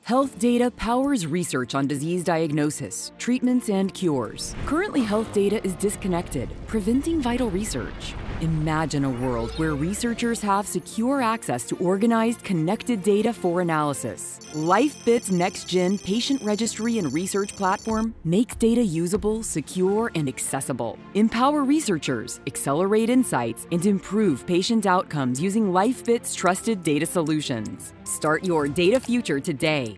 Health data powers research on disease diagnosis, treatments, and cures. Currently, health data is disconnected, preventing vital research. Imagine a world where researchers have secure access to organized, connected data for analysis. Lifebit's next-gen patient registry and research platform makes data usable, secure, and accessible. Empower researchers, accelerate insights, and improve patient outcomes using Lifebit's trusted data solutions. Start your data future today.